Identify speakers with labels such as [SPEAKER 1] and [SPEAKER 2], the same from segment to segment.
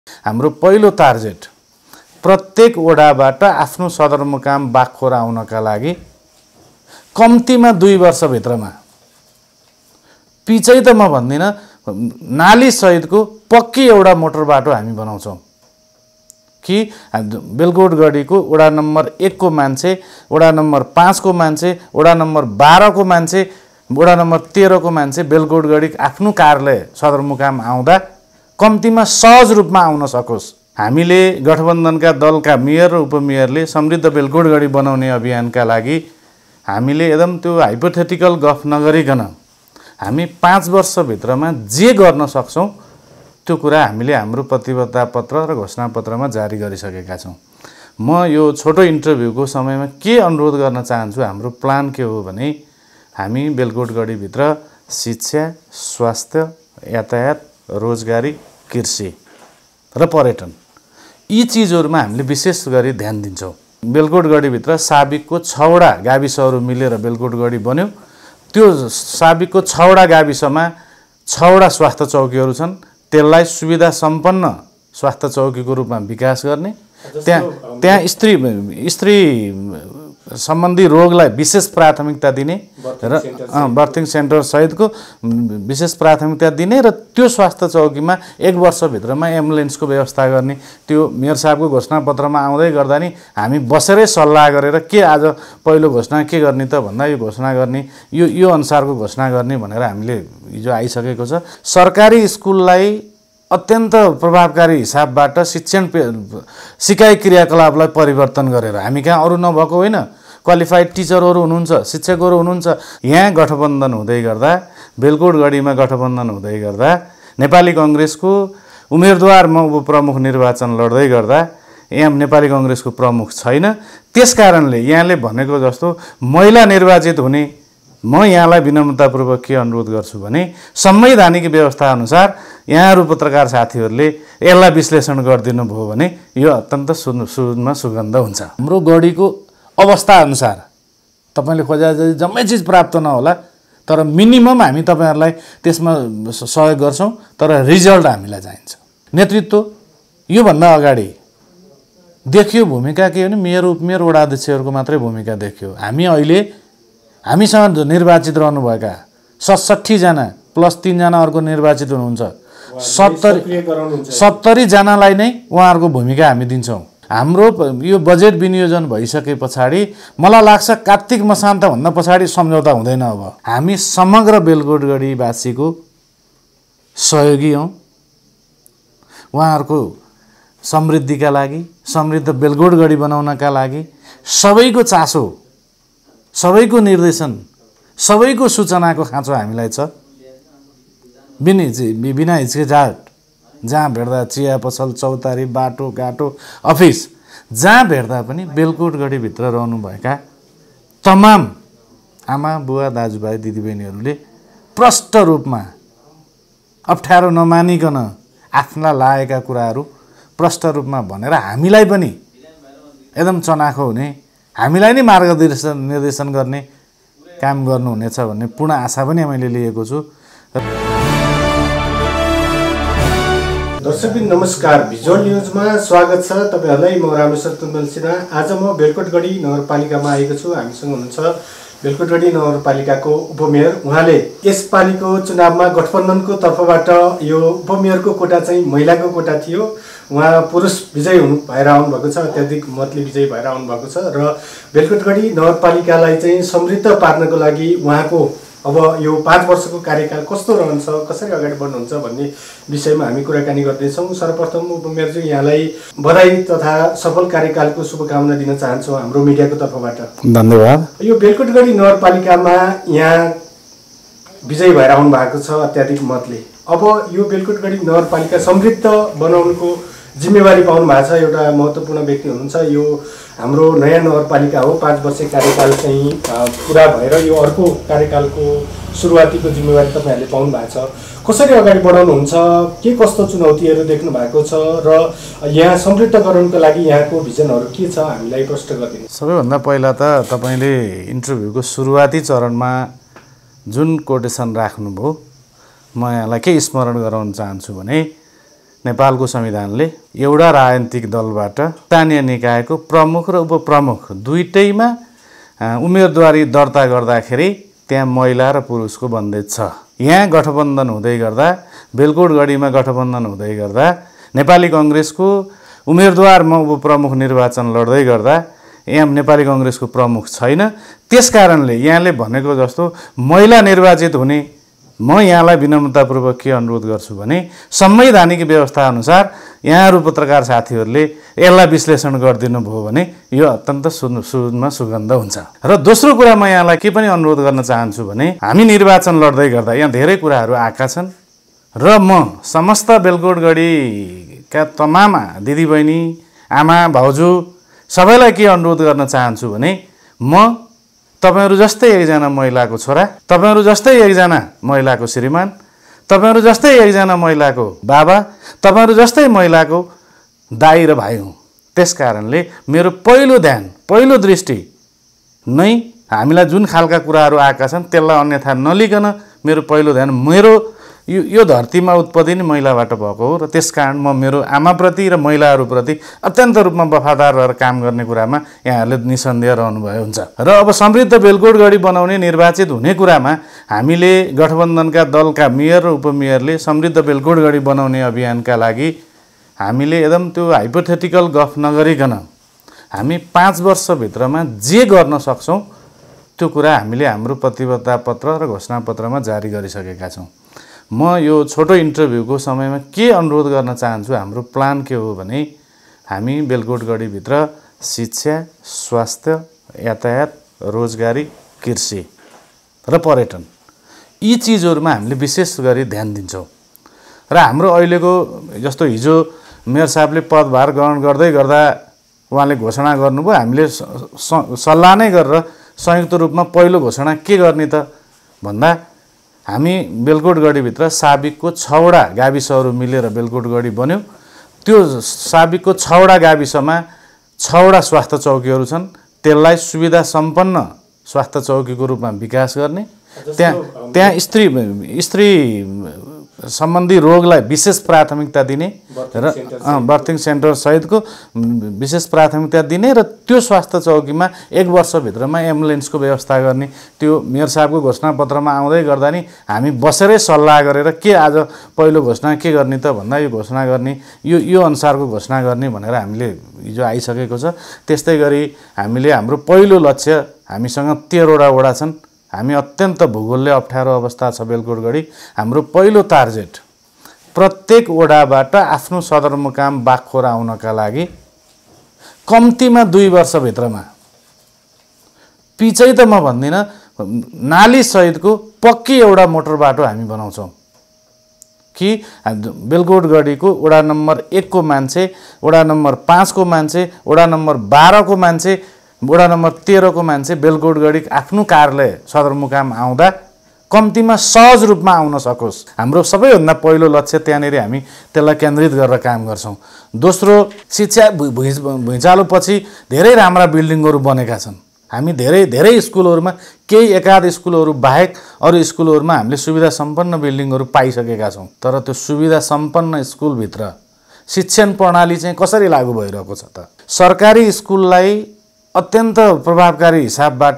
[SPEAKER 1] हाम्रो पहिलो टार्गेट प्रत्येक वडाबाट आफ्नो सदरमुकाम बागखोर आउनका लागि कम्तीमा 2 वर्षभित्रमा पिचै त म भन्दिनँ नाली सहितको पक्की एउटा मोटर बाटो हामी बनाउँछौँ कि बेलकोटगढीको वडा नम्बर 1 को मान्छे, वडा नम्बर 5 को मान्छे, वडा नम्बर 12 को मान्छे, वडा नम्बर 13 को मान्छे बेलकोटगढी आफ्नो कार्यालय सदरमुकाम आउँदा कम्तीमा सहज रूपमा आउन सकोस्। हामीले गठबन्धनका दलका मेयर र उपमेयरले समृद्ध बेलकोटगढी बनाउने अभियानका लागि हामीले एकदम त्यो हाइपोथेटिकल गफ नगरिकन हामी 5 वर्षभित्रमा जे गर्न सक्छौँ त्यो कुरा हामीले हाम्रो प्रतिबद्धता पत्र र घोषणापत्रमा जारी गरिसकेका छौँ। म यो छोटो इन्टरभ्यूको समयमा के अनुरोध गर्न चाहन्छु, हाम्रो प्लान के हो भने हामी बेलकोटगढीभित्र शिक्षा, स्वास्थ्य, यातायात, रोजगारी, कृषि र पर्यटन यी चिजहरुमा हामीले विशेष गरी ध्यान दिन्छौँ। बेलकोटगढीभित्र साबिकको 6 वटा गाविसहरू मिलेर बेलकोटगढी बन्यो। त्यो साबिकको 6 वटा गाविसमा 6 वटा स्वास्थ्य चौकीहरू छन्। त्यसलाई सुविधा सम्पन्न स्वास्थ्य चौकीको रूपमा विकास गर्ने, त्यहाँ स्त्री सम्बन्धी रोगलाई विशेष प्राथमिकता दिने र बर्थिङ सेन्टर सहितको विशेष प्राथमिकता दिने र त्यो स्वास्थ्य चौकीमा 1 वर्षभित्रमा एम्बुलेन्सको व्यवस्था गर्ने। त्यो मेयर साहबको घोषणापत्रमा आउँदै गर्दा नि हामी बसेरै सल्लाह गरेर के आज पहिलो घोषणा के गर्ने त भन्दा यो घोषणा गर्ने, यो अनुसारको घोषणा गर्ने भनेर हामीले हिजो आइसकेको छ। सरकारी स्कुललाई अत्यन्त प्रभावकारी हिसाबबाट सिकाइ क्रियाकलापलाई परिवर्तन गरेर हामी कहाँ अरू नभएको होइन, क्वालिफाइड टिचरहरू हुनुहुन्छ, शिक्षकहरू हुनुहुन्छ। यहाँ गठबन्धन हुँदै गर्दा बेलकोटगढीमा गठबन्धन हुँदै गर्दा नेपाली कांग्रेसको उम्मेदवारमा उपप्रमुख निर्वाचन लड्दै गर्दा यहाँ नेपाली कांग्रेसको प्रमुख छैन। त्यसकारणले यहाँले भनेको जस्तो महिला निर्वाचित हुने म यहाँलाई विनम्रतापूर्वक के अनुरोध गर्छु भने संवैधानिक व्यवस्था अनुसार यहाँहरू पत्रकार साथीहरूले यसलाई विश्लेषण गरिदिनु भयो भने यो अत्यन्त सुनमा सुगन्ध हुन्छ। हाम्रो गढीको अवस्था अनुसार तपाईले खोजे जम्मै चिज प्राप्त नहोला, तर मिनिमम हामी तपाईहरुलाई त्यसमा सहयोग गर्छौं, तर रिजल्ट हामीलाई चाहिन्छ। नेतृत्व यो भन्दा अगाडि देखियो भूमिका के हो भने मेयर उपमेयर वडा अध्यक्षहरूको मात्रै भूमिका देखियो। हामी अहिले हामीसँग निर्वाचित रहनुभएका 67 जना प्लस 3 जना अर्को निर्वाचित हुनुहुन्छ, 70 जनालाई नै उहाँहरूको भूमिका हामी दिन्छौं। हाम्रो यो बजेट विनियोजन भइसके पछाडि मलाई लाग्छ कार्तिक मसान्त भन्दा पछाडि सम्झौता हुँदैन। अब हामी समग्र बेलकोटगढीवासीको सहयोगी हौं। उहाँहरूको समृद्धिका लागि, समृद्ध बेलकोटगढी बनाउनका लागि सबैको चासो, सबैको निर्देशन, सबैको सूचनाको खाँचो हामीलाई छ। बिना हिचकिचाहट जहाँ भेट्दा चिया पसल, चौतारी, बाटो घाटो, अफिस जहाँ भेट्दा पनि बेलकोटगढीभित्र रहनुभएका तमाम आमा बुवा दाजुभाइ दिदीबहिनीहरूले प्रष्ट रूपमा अप्ठ्यारो नमानिकन आफ्ना लागेका कुराहरू प्रष्ट रूपमा भनेर हामीलाई पनि एकदम चनाखो हुने, हामीलाई नै निर्देशन गर्ने काम गर्नुहुनेछ भन्ने पूर्ण आशा पनि मैले लिएको छु।
[SPEAKER 2] दर्शकबिन नमस्कार, भिजुअल न्यूजमा स्वागत छ तपाईहरुलाई। म रामेश्वर तुन्दल सिन्हा। आज म बेलकोटगढी नगरपालिकामा आएको छु। हामीसँग हुनुहुन्छ बेलकोटगढी नगरपालिकाको उपमेयर। उहाँले यसपालिको चुनावमा गठबन्धनको तर्फबाट यो उपमेयरको कोटा चाहिँ महिलाको कोटा थियो। उहाँ पुरुष विजयी हुनु भएर आउनु भएको छ, अत्याधिक मतले विजयी भएर आउनु भएको छ र बेलकोटगढी नगरपालिकालाई चाहिँ समृद्ध पार्नको लागि उहाँको अब यो 5 वर्षको कार्यकाल कस्तो रहन्छ, कसरी अगाडि बढ्नुहुन्छ भन्ने विषयमा हामी कुराकानी गर्दैछौँ। सर्वप्रथम उपमेयरजी यहाँलाई बधाई तथा सफल कार्यकालको शुभकामना दिन चाहन्छौँ हाम्रो मिडियाको तर्फबाट।
[SPEAKER 1] धन्यवाद। यो
[SPEAKER 2] बेलकोटगढी नगरपालिकामा यहाँ विजयी भएर आउनु भएको छ अत्याधिक मतले। अब यो बेलकोटगढी नगरपालिका समृद्ध बनाउनुको जिम्मेवारी पाउनु भएको छ। एउटा महत्त्वपूर्ण व्यक्ति हुनुहुन्छ। यो हाम्रो नयाँ नगरपालिका हो। 5 वर्षे कार्यकाल चाहिँ पुरा भएर यो अर्को कार्यकालको सुरुवातीको जिम्मेवारी तपाईहरुले पाउनु भएको छ। कसरी अगाडि बढाउनुहुन्छ, के कस्तो चुनौतीहरू देख्नु भएको छ र यहाँ समृद्धकरणको लागि यहाँको भिजनहरू के छ हामीलाई प्रष्ट गरिदिनु।
[SPEAKER 1] सबैभन्दा पहिला त तपाईले इन्टरभ्यूको सुरुवाती चरणमा जुन कोटेसन राख्नुभयो, म यहाँलाई के स्मरण गराउन चाहन्छु भने नेपालको संविधानले एउटा राजनीतिक दलबाट स्थानीय निकायको प्रमुख र उपप्रमुख दुईटैमा उम्मेदवारी दर्ता गर्दाखेरि त्यहाँ महिला र पुरुषको बन्देज छ। यहाँ गठबन्धन हुँदै गर्दा, बेलकोटगढीमा गठबन्धन हुँदै गर्दा नेपाली कांग्रेसको उम्मेदवारमा उपप्रमुख निर्वाचन लड्दै गर्दा यहाँ नेपाली कांग्रेसको प्रमुख छैन। त्यसकारणले यहाँले भनेको जस्तो महिला निर्वाचित हुने, म यहाँलाई विनम्रतापूर्वक के अनुरोध गर्छु भने संवैधानिक व्यवस्था अनुसार यहाँहरू पत्रकार साथीहरूले यसलाई विश्लेषण गरिदिनु भयो भने यो अत्यन्त सुनमा सुगन्ध हुन्छ। र दोस्रो कुरा म यहाँलाई के पनि अनुरोध गर्न चाहन्छु भने हामी निर्वाचन लड्दै गर्दा यहाँ धेरै कुराहरू आएका छन् र म समस्त बेलकोटगढीका तमाम दिदीबहिनी, आमा, भाउजू सबैलाई के अनुरोध गर्न चाहन्छु भने म तपाईहरु जस्तै एकजना महिलाको छोरा, तपाईहरु जस्तै एकजना महिलाको श्रीमान, तपाईहरु जस्तै एकजना महिलाको बाबा, तपाईहरु जस्तै महिलाको दाइ र भाइ हुँ। त्यसकारणले मेरो पहिलो ध्यान, पहिलो दृष्टि नै हामीलाई जुन खालका कुराहरू आएका छन् त्यसलाई अन्यथा नलिकन मेरो पहिलो ध्यान मेरो यो धरतीमा उत्पत्ति नै महिलाबाट भएको हो र त्यसकारण म मेरो आमाप्रति र महिलाहरूप्रति अत्यन्त रूपमा वफादार रहेर काम गर्ने कुरामा यहाँहरूले निसन्देह रहनुभयो हुन्छ। र अब समृद्ध बेलकोटगढी बनाउने, निर्वाचित हुने कुरामा हामीले गठबन्धनका दलका मेयर र उपमेयरले समृद्ध बेलकोटगढी बनाउने अभियानका लागि हामीले एकदम त्यो हाइपोथेटिकल गफ नगरिकन हामी 5 वर्षभित्रमा जे गर्न सक्छौँ त्यो कुरा हामीले हाम्रो प्रतिबद्धता पत्र र घोषणापत्रमा जारी गरिसकेका छौँ। म यो छोटो इन्टरभ्यूको समयमा के अनुरोध गर्न चाहन्छु, हाम्रो प्लान के हो भने हामी बेलकोटगढीभित्र शिक्षा, स्वास्थ्य, यातायात, रोजगारी, कृषि र पर्यटन यी चिजहरूमा हामीले विशेष गरी ध्यान दिन्छौँ। र हाम्रो अहिलेको जस्तो हिजो मेयर साहबले पदभार ग्रहण गर्दै गर्दा उहाँले घोषणा गर्नुभयो, हामीले सल्लाह नै गरेर संयुक्त रूपमा पहिलो घोषणा के गर्ने त भन्दा हामी बेलकोटगढीभित्र साबिकको 6वटा गाविसहरू मिलेर बेलकोटगढी बन्यो। त्यो साबिकको 6वटा गाविसमा 6वटा स्वास्थ्य चौकीहरू छन्, त्यसलाई सुविधा सम्पन्न स्वास्थ्य चौकीको रूपमा विकास गर्ने, त्यहाँ स्त्री सम्बन्धी रोगलाई विशेष प्राथमिकता दिने र बर्थिङ सेन्टर सहितको विशेष प्राथमिकता दिने र त्यो स्वास्थ्य चौकीमा 1 वर्षभित्रमा एम्बुलेन्सको व्यवस्था गर्ने। त्यो मेयर साहबको घोषणापत्रमा आउँदै गर्दा नि हामी बसेरै सल्लाह गरेर के आज पहिलो घोषणा के गर्ने त भन्दा यो घोषणा गर्ने, यो अनुसारको घोषणा गर्ने भनेर हामीले हिजो आइसकेको छ। त्यस्तै गरी हामीले हाम्रो पहिलो लक्ष्य, हामीसँग 13वटा वडा छन्, हामी अत्यन्त भूगोलले अप्ठ्यारो अवस्था छ बेलकोटगढी। हाम्रो पहिलो टार्गेट प्रत्येक वडाबाट आफ्नो सदरमुकाम बागखोरा आउनका लागि कम्तीमा 2 वर्षभित्रमा पिचै त म भन्दिनँ, नाली सहितको पक्की एउटा मोटर बाटो हामी बनाउँछौँ कि बेलकोटगढीको वडा नम्बर 1 को मान्छे, वडा नम्बर 5 को मान्छे, वडा नम्बर 12 को मान्छे, वडा नम्बर 13 को मान्छे बेलकोटगढी आफ्नो कार्यालय सदरमुकाम आउँदा कम्तीमा सहज रूपमा आउन सकोस्। हाम्रो सबैभन्दा पहिलो लक्ष्य त्यहाँनिर हामी त्यसलाई केन्द्रित गरेर काम गर्छौँ। दोस्रो, शिक्षा भुइँचालोपछि धेरै राम्रा बिल्डिङहरू बनेका छन्। हामी धेरै स्कुलहरूमा, केही एकाध स्कुलहरू बाहेक अरू स्कुलहरूमा हामीले सुविधा सम्पन्न बिल्डिङहरू पाइसकेका छौँ। तर त्यो सुविधा सम्पन्न स्कुलभित्र शिक्षण प्रणाली चाहिँ कसरी लागू भइरहेको छ त? सरकारी स्कुललाई अत्यन्त प्रभावकारी हिसाबबाट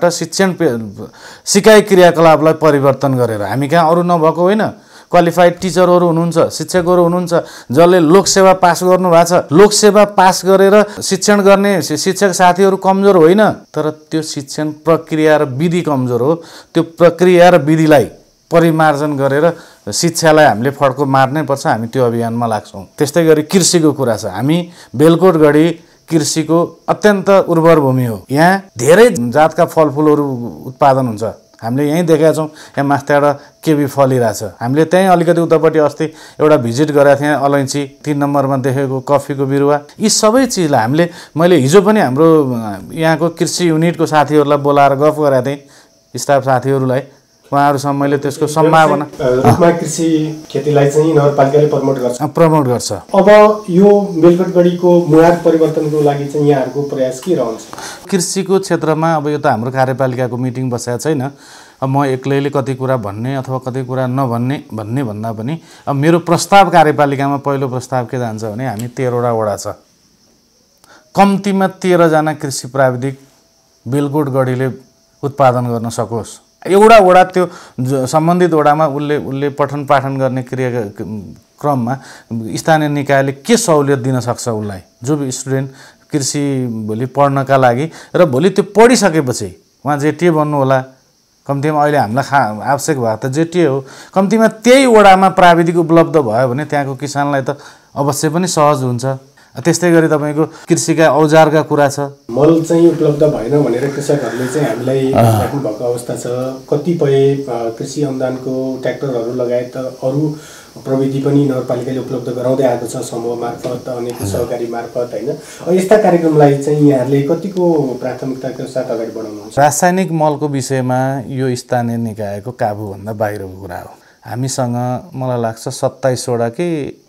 [SPEAKER 1] सिकाइ क्रियाकलापलाई परिवर्तन गरेर, हामी कहाँ अरू नभएको होइन, क्वालिफाइड टिचरहरू हुनुहुन्छ, शिक्षकहरू हुनुहुन्छ जसले लोकसेवा पास गर्नुभएको छ। लोकसेवा पास गरेर शिक्षण गर्ने शिक्षक साथीहरू कमजोर होइन, तर त्यो शिक्षण प्रक्रिया र विधि कमजोर हो। त्यो प्रक्रिया र विधिलाई परिमार्जन गरेर शिक्षालाई हामीले फड्को मार्नै पर्छ। हामी त्यो अभियानमा लाग्छौँ। त्यस्तै गरी कृषिको कुरा छ। हामी बेलकोटगढी कृषिको अत्यन्त उर्वर भूमि हो। यहाँ धेरै जातका फलफुलहरू उत्पादन हुन्छ। हामीले यहीँ देखेका छौँ, यहाँ माथिबाट केबी फलिरहेछ। हामीले त्यहीँ अलिकति उतापट्टि अस्ति एउटा भिजिट गरेका थिएँ, अलैँची 3 नम्बरमा देखेको कफीको बिरुवा, यी सबै चिजलाई मैले हिजो पनि हाम्रो यहाँको कृषि युनिटको साथीहरूलाई बोलाएर गफ गरेका थिएँ, स्टाफ साथीहरूलाई, उहाँहरूसँग मैले त्यसको सम्भावना
[SPEAKER 2] रूपमा कृषि खेतीलाई चाहिँ नगरपालिकाले प्रमोट गर्छ। अब यो बेलकोटगढीको मुहार परिवर्तनको लागि चाहिँ यहाँहरूको प्रयास के रहन्छ?
[SPEAKER 1] कृषिको क्षेत्रमा अब यो त हाम्रो कार्यपालिकाको मिटिङ बसेको छैन। अब म एक्लैले कति कुरा भन्ने अथवा कति कुरा नभन्ने भन्दा पनि अब मेरो प्रस्ताव कार्यपालिकामा पहिलो प्रस्ताव के जान्छ भने हामी 13वटा वडा छ, कम्तीमा 13 जना कृषि प्राविधिक बेलकोट गढीले उत्पादन गर्न सकोस्। एउटा वडा त्यो सम्बन्धित वडामा उसले पठन पाठन गर्ने क्रममा स्थानीय निकायले के सहुलियत दिन सक्छ उसलाई, जो स्टुडेन्ट कृषि भोलि पढ्नका लागि र भोलि त्यो पढिसकेपछि उहाँ जेटिए बन्नु होला, कम्तीमा अहिले हामीलाई आवश्यक भएको त जेटिए हो, कम्तीमा त्यही वडामा प्राविधिक उपलब्ध भयो भने त्यहाँको किसानलाई त अवश्य पनि सहज हुन्छ। त्यस्तै गरी तपाईको कृषिका औजारका कुरा छ,
[SPEAKER 2] मल चाहिँ उपलब्ध भएन भनेर कृषकहरूले चाहिँ हामीलाई राख्नु भएको अवस्था छ। कतिपय कृषि अनुदानको ट्र्याक्टरहरू लगायत अरू प्रविधि पनि नगरपालिकाले उपलब्ध गराउँदै आएको छ, समूह मार्फत अनेक सहकारी मार्फत हैन। यस्ता कार्यक्रमलाई चाहिँ यहाँहरूले कतिको प्राथमिकताको साथ अगाडि बढाउनुहुन्छ?
[SPEAKER 1] रासायनिक मलको विषयमा यो स्थानीय निकायको काबुभन्दा बाहिरको कुरा हो। हामीसँग मलाई लाग्छ 27 वटा कि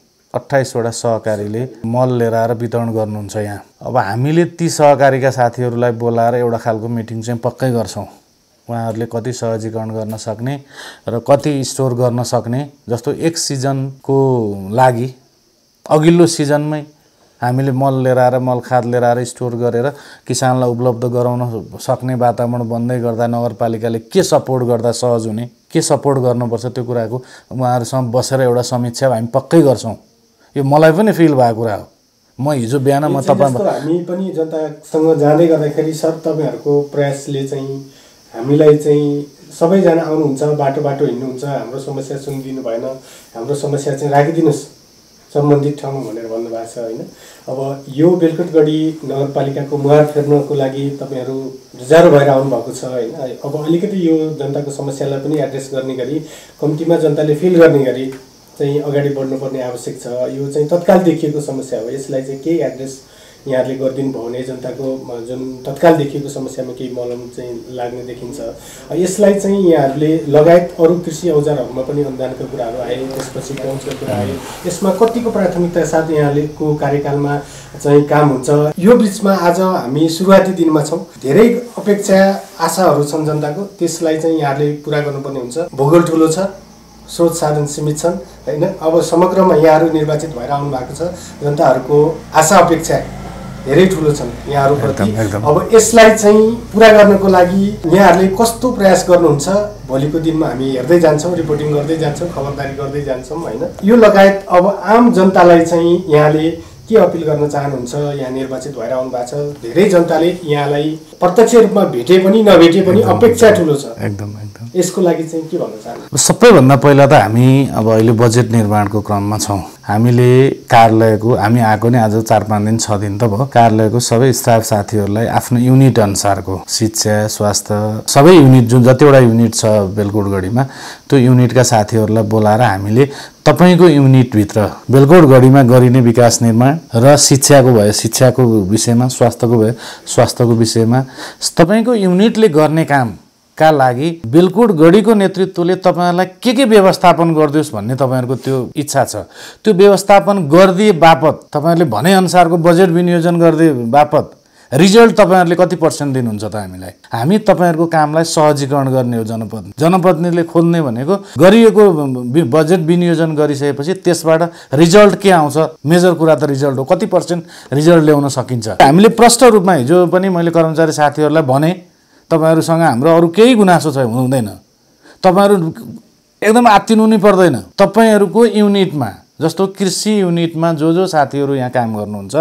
[SPEAKER 1] 28 वटा सहकारीले मल लिएर आएर वितरण गर्नुहुन्छ यहाँ। अब हामीले ती सहकारीका साथीहरूलाई बोलाएर एउटा खालको मिटिङ चाहिँ पक्कै गर्छौँ, उहाँहरूले कति सहजीकरण गर्न सक्ने र कति स्टोर गर्न सक्ने। जस्तो एक सिजनको लागि अघिल्लो सिजनमै हामीले मल लिएर आएर मल खाद लिएर आएर स्टोर गरेर किसानलाई उपलब्ध गराउन सक्ने वातावरण बन्दै गर्दा नगरपालिकाले के सपोर्ट गर्दा सहज हुने, के सपोर्ट गर्नुपर्छ त्यो कुराको उहाँहरूसँग बसेर एउटा समीक्षा हामी पक्कै गर्छौँ। यो मलाई पनि फिल भएको कुरा हो। म हिजो बिहान म
[SPEAKER 2] हामी पनि जनतासँग जाँदै गर्दाखेरि सर तपाईँहरूको प्रयासले चाहिँ हामीलाई चाहिँ सबैजना आउनुहुन्छ, बाटो बाटो हिँड्नुहुन्छ, हाम्रो समस्या सुनिदिनु भएन, हाम्रो समस्या चाहिँ राखिदिनुहोस् सम्बन्धित ठाउँमा भनेर भन्नुभएको छ होइन। अब यो बेलकोटगढी नगरपालिकाको मुहार फेर्नको लागि तपाईँहरू जुझारु भएर आउनुभएको छ होइन। अब अलिकति यो जनताको समस्यालाई पनि एड्रेस गर्ने गरी, कम्तीमा जनताले फिल गर्ने गरी चाहिँ अगाडि बढ्नुपर्ने आवश्यक छ। यो चाहिँ तत्काल देखिएको समस्या हो, यसलाई चाहिँ केही एड्रेस यहाँहरूले गरिदिनु भयो भने जनताको जुन तत्काल देखिएको समस्यामा केही मलम चाहिँ लाग्ने देखिन्छ। यसलाई चाहिँ यहाँहरूले लगायत अरू कृषि औजारहरूमा पनि अनुदानका कुराहरू आए, त्यसपछि पहुँचको कुरा आयो, यसमा कतिको प्राथमिकता साथ यहाँहरूको कार्यकालमा चाहिँ काम हुन्छ? यो बिचमा आज हामी सुरुवाती दिनमा छौँ, धेरै अपेक्षा आशाहरू छन् जनताको, त्यसलाई चाहिँ यहाँहरूले पुरा गर्नुपर्ने हुन्छ। भूगोल ठुलो छ, स्रोत साधन सीमित छन् होइन। अब समग्रमा यहाँहरू निर्वाचित भएर आउनु भएको छ, जनताहरूको आशा अपेक्षा धेरै ठुलो छन् यहाँहरूप्रति। अब यसलाई चाहिँ पुरा गर्नको लागि यहाँहरूले कस्तो प्रयास गर्नुहुन्छ? भोलिको दिनमा हामी हेर्दै जान्छौँ, रिपोर्टिङ गर्दै जान्छौँ, खबरदारी गर्दै जान्छौँ होइन। यो लगायत अब आम जनतालाई चाहिँ यहाँले के अपिल गर्न चाहनुहुन्छ? यहाँ निर्वाचित भएर आउनु भएको छ, धेरै जनताले यहाँलाई प्रत्यक्ष रूपमा भेटे पनि नभेटे पनि अपेक्षा ठुलो छ, एकदम यसको लागि चाहिँ के भन्न चाहनुहुन्छ?
[SPEAKER 1] सबैभन्दा पहिला त हामी अब अहिले बजेट निर्माणको क्रममा छौँ। हामीले कार्यालयको हामी आएको नै आज 4-5 दिन 6 दिन त भयो। कार्यालयको सबै स्टाफ साथीहरूलाई आफ्नो युनिट अनुसारको शिक्षा स्वास्थ्य सबै युनिट जुन जतिवटा युनिट छ बेलकोटगढीमा त्यो युनिटका साथीहरूलाई बोलाएर हामीले तपाईको युनिटभित्र बेलकोटगढीमा गरिने विकास निर्माण र शिक्षाको विषयमा, स्वास्थ्यको विषयमा तपाईको युनिटले गर्ने काम का लागि बेलकोटगढीको नेतृत्वले तपाईहरुलाई के व्यवस्थापन गर्दियोस् भन्ने तपाईहरुको त्यो इच्छा छ। त्यो व्यवस्थापन गर्दिए बापत तपाईहरुले भने अनुसारको बजेट विनियोजन गर्दिए बापत रिजल्ट तपाईहरुले कति % दिनुहुन्छ त हामीलाई? हामी तपाईहरुको कामलाई सहजीकरण गर्ने हो। जनप्रतिनिधिले खोज्ने भनेको गरिएको बजेट विनियोजन गरिसकेपछि त्यसबाट रिजल्ट के आउँछ, मेजर कुरा त रिजल्ट हो, कति % रिजल्ट ल्याउन सकिन्छ। हामीले प्रष्ट रूपमा हिजो पनि मैले कर्मचारी साथीहरुलाई भने तपाईहरुसँग हाम्रो अरु केही गुनासो छ हुँदैन, तपाईहरु एकदम आत्तिनु नै पर्दैन। तपाईहरुको युनिटमा जस्तो कृषि युनिटमा जो साथीहरु यहाँ काम गर्नुहुन्छ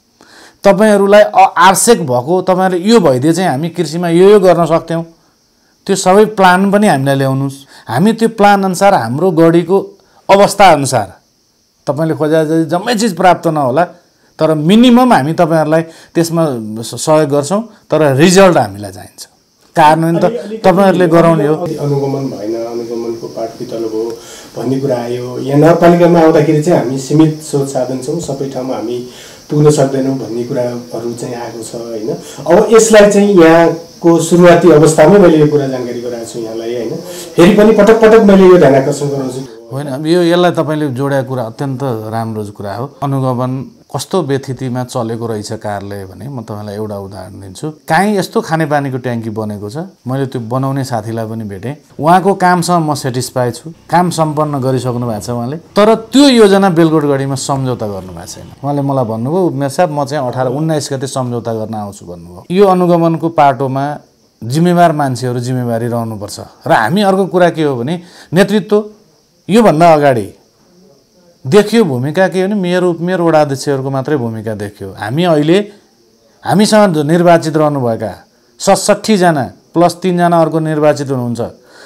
[SPEAKER 1] तपाईहरुलाई आवश्यक भएको तपाईहरुले यो भइदिए चाहिँ हामी कृषिमा यो गर्न सक्थ्यौं, त्यो सबै प्लान पनि हामीलाई ल्याउनुस्। हामी त्यो प्लान अनुसार हाम्रो गढीको अवस्था अनुसार तपाईले खोजे जम्मै चीज प्राप्त नहोला तर मिनिमम हामी तपाईहरुलाई त्यसमा सहयोग गर्छौं, तर रिजल्ट हामीलाई चाहिन्छ। कारण त तपाईहरुले गराउने हो।
[SPEAKER 2] अनुगमन भएन, अनुगमनको पाठ पितलो भयो भन्ने कुरा आयो। यहाँ नगरपालिकामा आउँदाखेरि चाहिँ हामी सीमित स्रोत साधन छौं, सबै ठाउँमा हामी पुग्न सक्दैनौं भन्ने कुराहरु चाहिँ आएको छ हैन। अब यसलाई चाहिँ यहाँको सुरुवाती अवस्थामै मैले यो कुरा जानकारी गराएको छु यहाँलाई हैन। फेरि पनि पटक पटक मैले यो ध्यान आकर्षण गराउँछु
[SPEAKER 1] होइन अब यसलाई तपाईँले जोडेको कुरा अत्यन्त राम्रो कुरा हो। अनुगमन कस्तो व्यथितिमा चलेको रहेछ कार्यालय भने म तपाईँलाई एउटा उदाहरण दिन्छु। काहीँ यस्तो खानेपानीको ट्याङ्की बनेको छ, मैले त्यो बनाउने साथीलाई पनि भेटेँ, उहाँको कामसँग म सेटिस्फाई छु, काम सम्पन्न गरिसक्नु भएको छ उहाँले, तर त्यो योजना बेलकोटगढीमा सम्झौता गर्नुभएको छैन। उहाँले मलाई भन्नुभयो उमेर साहब म चाहिँ 18-19 गते सम्झौता गर्न आउँछु भन्नुभयो। यो अनुगमनको पाटोमा जिम्मेवार मान्छेहरू जिम्मेवारी रहनुपर्छ। र हामी अर्को कुरा के हो भने नेतृत्व योभन्दा अगाडि देखियो भूमिका के हो भने मेयर उपमेयर वडा अध्यक्षहरूको मात्रै भूमिका देखियो। हामी अहिले हामीसँग निर्वाचित रहनुभएका 67 जना प्लस 3 जना अर्को निर्वाचित हुनुहुन्छ,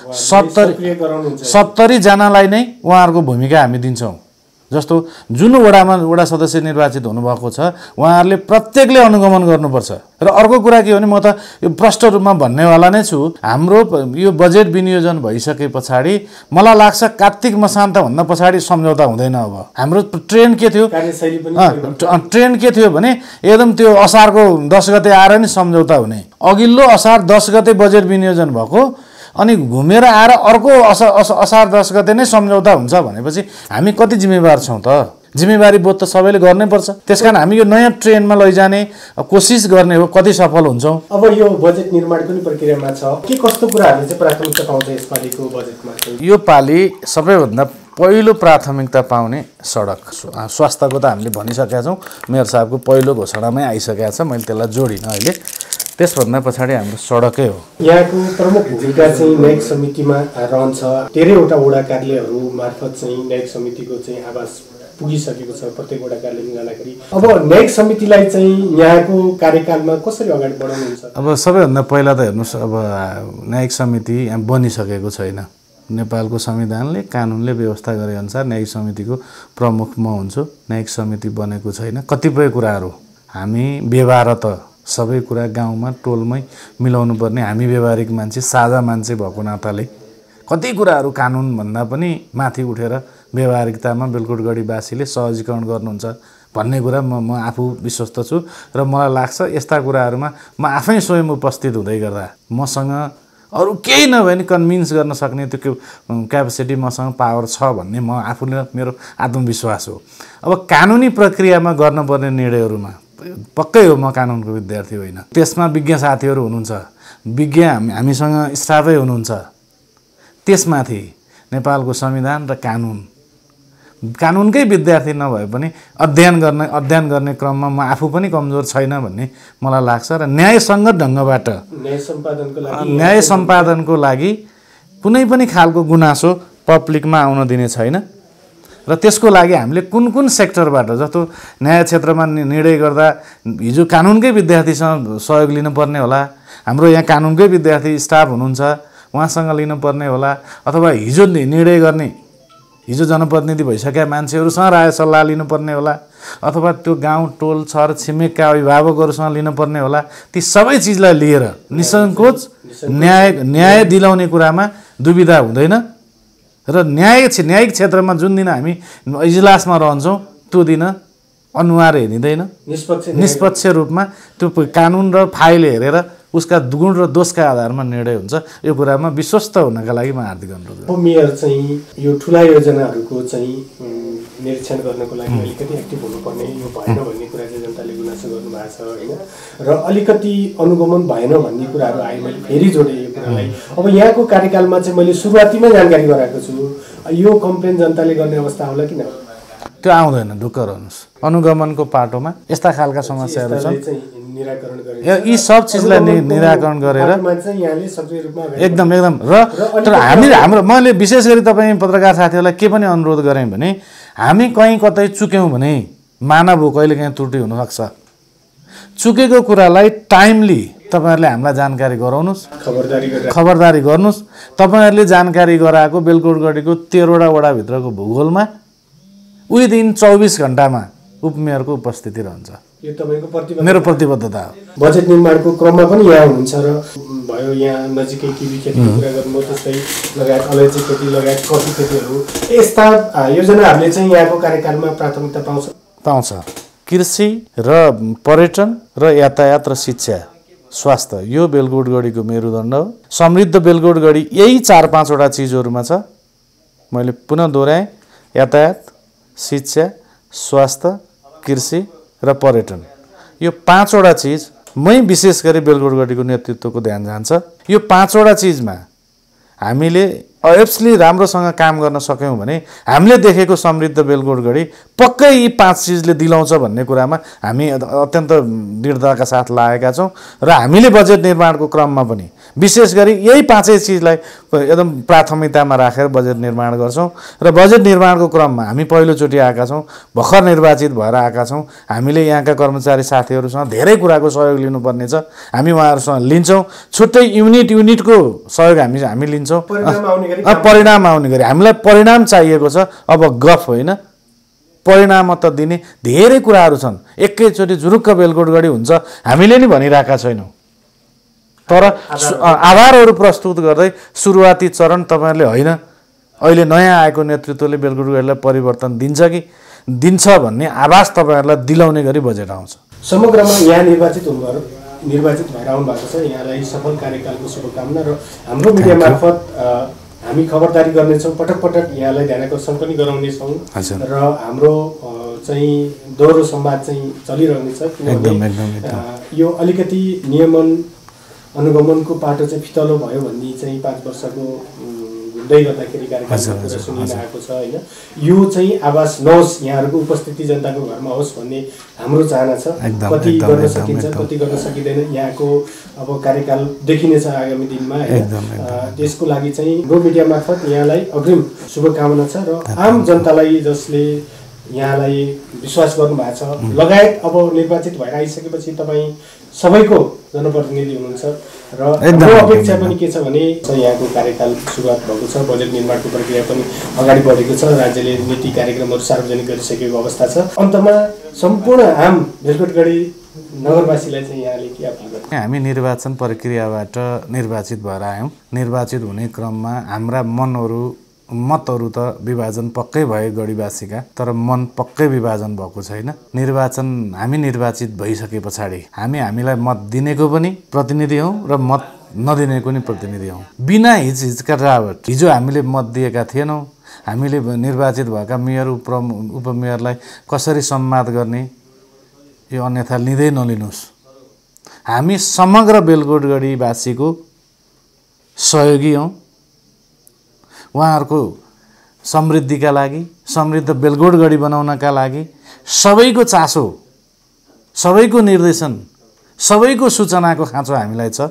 [SPEAKER 1] 70 जनालाई नै उहाँहरूको भूमिका हामी दिन्छौँ। जस्तो जुन वडामा वडा सदस्य निर्वाचित हुनुभएको छ उहाँहरूले प्रत्येकले अनुगमन गर्नुपर्छ। र अर्को कुरा के हो भने म त यो प्रष्ट रूपमा भन्नेवाला नै छु, हाम्रो यो बजेट विनियोजन भइसके पछाडि मलाई लाग्छ कार्तिक मसान्तभन्दा पछाडि सम्झौता हुँदैन। अब हाम्रो ट्रेन्ड के थियो, ट्रेन्ड के थियो भने एकदम त्यो असारको 10 गते आएर नि सम्झौता हुने, अघिल्लो असार 10 गते बजेट विनियोजन भएको अनि घुमेर आएर अर्को असार 10 गते नै सम्झौता हुन्छ भनेपछि हामी कति जिम्मेवार छौँ त? जिम्मेवारी बोध त सबैले गर्नै पर्छ। त्यसकारण हामी यो नयाँ ट्रेन्डमा लैजाने कोसिस गर्ने हो, कति सफल हुन्छौँ।
[SPEAKER 2] अब यो बजेट निर्माण पनि प्रक्रियामा छ, के कस्तो कुराहरूले चाहिँ प्राथमिकता पाउँछ यसपालिको बजेटमा? यो
[SPEAKER 1] पालि सबैभन्दा पहिलो प्राथमिकता पाउने सडक, स्वास्थ्यको त हामीले भनिसकेका छौँ, मेयर साहबको पहिलो घोषणामै आइसकेको छ, मैले त्यसलाई जोडिनँ अहिले। त्यसभन्दा पछाडि हाम्रो सडकै हो।
[SPEAKER 2] यहाँको प्रमुख भूमिका चाहिँ न्यायिक समितिमा रहन्छ। धेरैवटा वडा कार्यालयहरू मार्फत चाहिँ न्यायिक समितिको चाहिँ आवाज पुगिसकेको छ प्रत्येक वडा कार्यालयमा जाँदाखेरि। अब न्यायिक समितिलाई चाहिँ यहाँको कार्यकालमा कसरी अगाडि बढाउनुहुन्छ?
[SPEAKER 1] अब सबैभन्दा पहिला त हेर्नुहोस्, अब न्यायिक समिति यहाँ बनिसकेको छैन। नेपालको संविधानले कानुनले व्यवस्था गरे अनुसार न्यायिक समितिको प्रमुख म हुन्छु। न्यायिक समिति बनेको छैन। कतिपय कुराहरू हामी व्यवहार त सबै कुरा गाउँमा टोलमै मिलाउनु पर्ने, हामी व्यवहारिक मान्छे साझा मान्छे भएको नाताले कति कुराहरू कानुनभन्दा पनि माथि उठेर व्यवहारिकतामा बेलकोटगढीवासीले सहजीकरण गर्नुहुन्छ भन्ने कुरा म आफू विश्वस्त छु। र मलाई लाग्छ यस्ता कुराहरूमा म आफै स्वयं उपस्थित हुँदै गर्दा मसँग अरू केही नभए नि कन्भिन्स गर्न सक्ने त्यो क्यापेसिटी मसँग पावर छ भन्ने म आफूले मेरो आत्मविश्वास हो। अब कानुनी प्रक्रियामा गर्नुपर्ने निर्णयहरूमा पक्कै हो म कानुनको विद्यार्थी होइन, त्यसमा विज्ञ साथीहरू हुनुहुन्छ, विज्ञ हामीसँग स्टाफै हुनुहुन्छ। त्यसमाथि नेपालको संविधान र कानुनकै विद्यार्थी नभए पनि अध्ययन गर्ने क्रममा म आफू पनि कमजोर छैन भन्ने मलाई लाग्छ। र न्यायसङ्गत ढङ्गबाट न्याय सम्पादनको लागि कुनै पनि खालको गुनासो पब्लिकमा आउन दिने छैन। र त्यसको लागि हामीले कुन कुन सेक्टरबाट, जस्तो न्याय क्षेत्रमा निर्णय गर्दा हिजो कानुनकै विद्यार्थीसँग सहयोग लिनुपर्ने होला, हाम्रो यहाँ कानुनकै विद्यार्थी स्टाफ हुनुहुन्छ उहाँसँग लिनुपर्ने होला, अथवा हिजो निर्णय गर्ने हिजो जनप्रतिनिधि भइसकेका मान्छेहरूसँग राय सल्लाह लिनुपर्ने होला, अथवा त्यो गाउँ टोल छर छिमेकका अभिभावकहरूसँग लिनुपर्ने होला। ती सबै चिजलाई लिएर निसङ्कोच न्याय दिलाउने कुरामा दुविधा हुँदैन। र न्यायिक क्षेत्रमा जुन दिन हामी इजलासमा रहन्छौँ त्यो दिन अनुहार हेरिँदैन, निष्पक्ष रूपमा त्यो कानुन र फाइल हेरेर उसका गुण र दोषका आधारमा निर्णय हुन्छ। यो कुरामा विश्वस्त हुनका लागि म हार्दिक अनुरोध गर्छु।
[SPEAKER 2] मेयर चाहिँ यो ठुला योजनाहरूको चाहिँ निरीक्षण गर्नको लागि अलिकति एक्टिभ हुनुपर्ने, यो भएन भन्ने कुरा चाहिँ जनताले गुनासो गर्नुभएको छ होइन, र अलिकति अनुगमन भएन भन्ने कुराहरू आए। मैले फेरि जोडेँ यो कुरालाई। अब यहाँको कार्यकालमा चाहिँ मैले सुरुवातीमै जानकारी गराएको छु, यो कम्प्लेन जनताले गर्ने अवस्था आउला कि नआउला?
[SPEAKER 1] त्यो आउँदैन, ढुक्क रहनुहोस्। अनुगमनको पाटोमा यस्ता खालका समस्याहरू छन्, यी सब चिजलाई निराकरण गरेर एकदम र हाम्रो मैले विशेष गरी तपाईँ पत्रकार साथीहरूलाई के पनि अनुरोध गरेँ भने हामी कहीँ कतै चुक्यौँ भने मानव हो, कहिले काहीँ त्रुटि हुनसक्छ। चुकेको कुरालाई टाइमली तपाईँहरूले हामीलाई जानकारी गराउनुहोस्, खबरदारी गर्नुहोस्। तपाईँहरूले जानकारी गराएको बेलकोटगढीको 13वटा वडाभित्रको भूगोलमा विदिन 24 घण्टामा उपमेयरको उपस्थिति रहन्छ।
[SPEAKER 2] यो तपाईँको प्रतिबद्धता,
[SPEAKER 1] मेरो प्रतिबद्धता हो।
[SPEAKER 2] बजेट निर्माणको क्रममा पनि यहाँ हुनुहुन्छ र भयो यहाँ नजिकै किबी खेतीको कुरा गर्नुभयो, त्यस्तै लगायत अलैँची खेती लगायत कफी खेतीहरू, यस्ता योजनाहरूले चाहिँ यहाँको कार्यकालमा प्राथमिकता पाउँछ।
[SPEAKER 1] कृषि र पर्यटन र यातायात र शिक्षा स्वास्थ्य यो बेलकोटगढीको मेरुदण्ड हो। समृद्ध बेलकोटगढी यही 4-5 वटा चिजहरूमा छ। मैले पुनः दोहोऱ्याएँ, यातायात, शिक्षा, स्वास्थ्य, कृषि र पर्यटन, यो 5 वटा चिजमै विशेष गरी बेलगोटगढीको नेतृत्वको ध्यान जान्छ। यो 5 वटा चिजमा हामीले एब्सोल्युटली राम्रोसँग काम गर्न सक्यौँ भने हामीले देखेको समृद्ध बेलगोटगढी पक्कै यी 5 चिजले दिलाउँछ भन्ने कुरामा हामी अत्यन्त दृढताका साथ लागेका छौँ र हामीले बजेट निर्माणको क्रममा पनि विशेष गरी यही 5 चिजलाई एकदम प्राथमिकतामा राखेर बजेट निर्माण गर्छौँ र बजेट निर्माणको क्रममा हामी पहिलोचोटि आएका छौँ, भर्खर निर्वाचित भएर आएका छौँ। हामीले यहाँका कर्मचारी साथीहरूसँग धेरै कुराको सहयोग लिनुपर्ने छ, हामी उहाँहरूसँग लिन्छौँ। छुट्टै युनिटको सहयोग हामी लिन्छौँ, परिणाम आउने गरी। हामीलाई परिणाम चाहिएको छ, अब गफ होइन, परिणाम त दिने धेरै कुराहरू छन्। एकैचोटि जुरुक्क बेलगोटगढी हुन्छ हामीले नि भनिरहेका छैनौँ, तर आधारहरू प्रस्तुत गर्दै सुरुवाती चरण तपाईँहरूले होइन अहिले नयाँ आएको नेतृत्वले बेलगोटगढीलाई परिवर्तन दिन्छ कि दिन्छ भन्ने आभास तपाईँहरूलाई दिलाउने गरी बजेट आउँछ।
[SPEAKER 2] समग्रमा यहाँ निर्वाचित भएर आउनु भएको छ, यहाँलाई सफल कार्यकालको शुभकामना र हाम्रो मिडिया मार्फत हामी खबरदारी गर्नेछौँ, पटक पटक यहाँलाई ध्यानाकर्षण पनि गराउनेछौँ र हाम्रो चाहिँ दोहोरो संवाद चाहिँ चलिरहनेछ। किनभने यो अलिकति नियमन अनुगमनको पाटो चाहिँ फितलो भयो भन्ने चाहिँ 5 वर्षको हुँदै गर्दाखेरि कार्यक्रमको कुरा सुनिरहेको छ होइन। यो चाहिँ आवाज नहोस्, यहाँहरूको उपस्थिति जनताको घरमा होस् भन्ने हाम्रो चाहना छ। कति गर्न सकिन्छ कति गर्न सकिँदैन यहाँको अब कार्यकाल देखिनेछ आगामी दिनमा होइन। त्यसको लागि चाहिँ गो मिडिया मार्फत यहाँलाई अग्रिम शुभकामना छ र आम जनतालाई जसले यहाँलाई विश्वास गर्नुभएको छ लगायत अब निर्वाचित भएर आइसकेपछि तपाईँ सबैको जनप्रतिनिधि हुनुहुन्छ र हाम्रो अपेक्षा पनि के छ भने यहाँको कार्यकाल सुरुवात भएको छ, बजेट निर्माणको प्रक्रिया पनि अगाडि बढेको छ, राज्यले नीति कार्यक्रमहरू सार्वजनिक गरिसकेको अवस्था छ। अन्तमा सम्पूर्ण आम बेलगोटगढी नगरवासीलाई चाहिँ यहाँले के अपिल गर्नुहुन्छ?
[SPEAKER 1] हामी निर्वाचन प्रक्रियाबाट निर्वाचित भएर आयौँ। निर्वाचित हुने क्रममा हाम्रा मतहरू त विभाजन पक्कै भए गढीवासीका, तर मन पक्कै विभाजन भएको छैन। हामी निर्वाचित भइसके पछाडि हामीलाई मत दिनेको पनि प्रतिनिधि हौँ र मत नदिनेको पनि प्रतिनिधि हौँ। बिना हिचकिचाहट हिजो हामीले मत दिएका थिएनौँ। हामीले निर्वाचित भएका मेयर उपमेयरलाई कसरी सम्मान गर्ने यो अन्यथा लिँदै नलिनुहोस्। हामी समग्र बेलगोटगढीवासीको सहयोगी हौँ। उहाँहरूको समृद्धिका लागि, समृद्ध बेलगोटगढी बनाउनका लागि सबैको चासो, सबैको निर्देशन, सबैको सूचनाको खाँचो हामीलाई छ।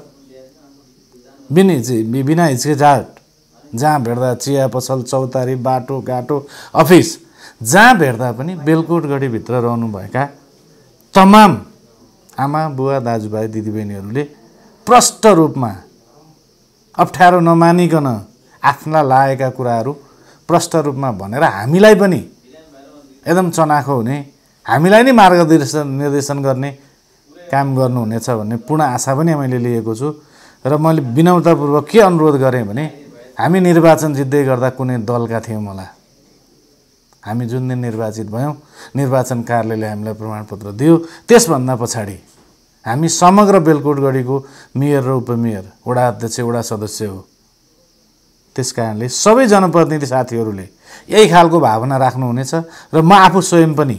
[SPEAKER 1] बिना हिचकिचाहट जहाँ भेट्दा चिया पसल, चौतारी, बाटोघाटो, अफिस जहाँ भेट्दा पनि बेलगोटगढीभित्र रहनुभएका तमाम आमा बुवा दाजुभाइ दिदीबहिनीहरूले प्रष्ट रूपमा अप्ठ्यारो नमानिकन आफ्ना लागेका कुराहरू प्रष्ट रूपमा भनेर हामीलाई पनि एकदम चनाखो हुने, हामीलाई नै निर्देशन गर्ने काम गर्नुहुनेछ भन्ने पूर्ण आशा पनि मैले लिएको छु। र मैले विनम्रतापूर्वक के अनुरोध गरेँ भने हामी निर्वाचन जित्दै गर्दा कुनै दलका थियौँ होला। हामी जुन दिन निर्वाचित भयौँ, निर्वाचन कार्यालयले हामीलाई प्रमाणपत्र दियो, त्यसभन्दा पछाडि हामी समग्र बेलगोटगढीको मेयर र उपमेयर, वडा अध्यक्ष, वडा सदस्य हो। त्यसकारणले सबै जनप्रतिनिधि साथीहरूले यही खालको भावना राख्नुहुनेछ र म आफू स्वयं पनि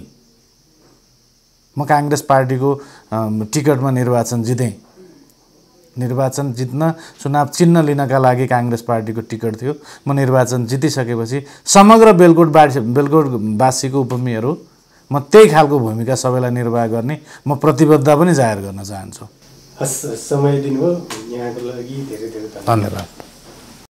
[SPEAKER 1] म काङ्ग्रेस पार्टीको टिकटमा निर्वाचन जितेँ। निर्वाचन जित्न चुनाव चिन्ह लिनका लागि काङ्ग्रेस पार्टीको टिकट थियो। म निर्वाचन जितिसकेपछि समग्र बेलगोटवासीको उपमेयर हो। म त्यही खालको भूमिका सबैलाई निर्वाह गर्ने म प्रतिबद्धता पनि जाहेर गर्न चाहन्छु।
[SPEAKER 2] समय दिनुभयो यहाँको लागि धेरै धेरै धन्यवाद।